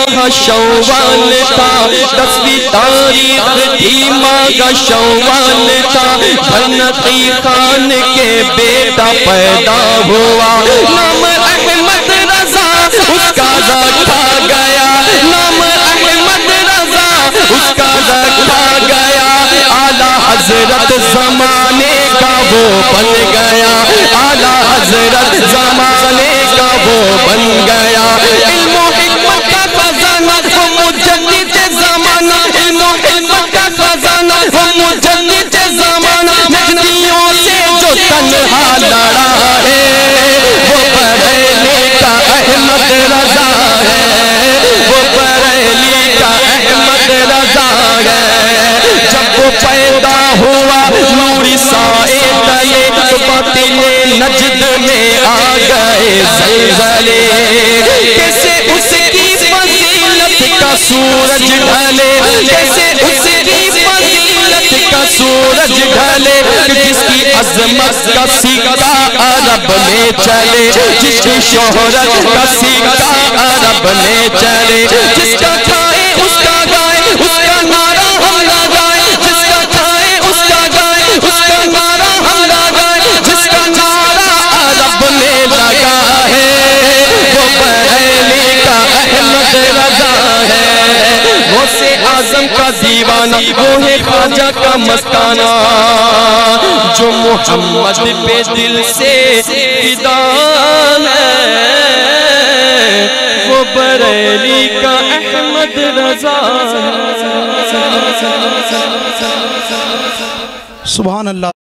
ماہ شوال تھا 10ویں تاریخ تھی ماہ شوال تھا بھنقی خان کے بیٹا پیدا ہوا نام احمد رضا اس کا رکھا گیا نام احمد رضا اس کا رکھا گیا اعلیٰ حضرت زمانے کا وہ بن گیا اعلیٰ حضرت زمانے کا وہ بن گیا علم و حکمت کا خزانہ وہ مجدد زمانہ علم و حکمت کا خزانہ وہ مجدد زمانہ نجدیوں سے جو تنہا لڑا ہے وہ بریلی کا احمد رضا ہے وہ بریلی کا احمد رضا ہے جب وہ پیدا ہوا نوری سائے تلے تو باطل نجد میں آ گئے زلزلے کیسے اس کی فضیلت کا سورج ڈھلے کیسے اس کی فضیلت کا سورج ڈھلے جس کی عظمت کا سکہ عرب میں چلے جس کی شہرت کا سکہ عرب میں چلے جس کا کھائے اس کا گائے اس کا نعرہ ہم لگائے جس کا کھائے اس کا گائے اس کا نعرہ ہم لگائے جس کا نعرہ عرب میں لگا ہے وہ بریلی کا احمد رضا ہے غوث اعظم کا دیوانہ وہ ہے خواجہ کا مستانہ جو محمد پہ دل سے فدا ہے وہ بریلی کا احمد رضا ہے سبحان اللہ.